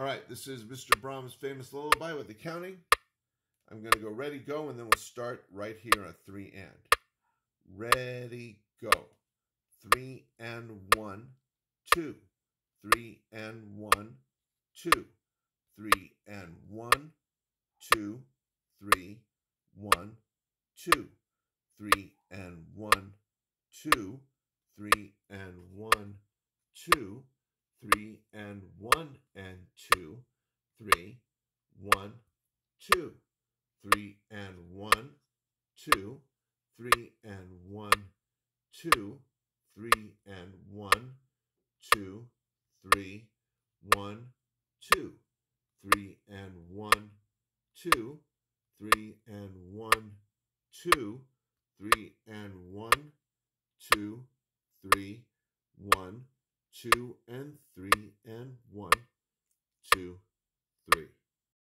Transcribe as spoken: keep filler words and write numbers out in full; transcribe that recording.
All right, this is Mister Brahms' Famous Lullaby with the counting. I'm going to go ready, go, and then we'll start right here at three and. Ready, go. Three and one, two. Three and one, two. Three and one, two. Three, one, two. Three and one, two. Three and one, two. Three and one and two. Three, one, two. Three and one, two. Three and one, two. Three and one, two. Three, one, two. Three and one, two. Three and one, two. Three and one, two. Three, one, two, and three and one, two.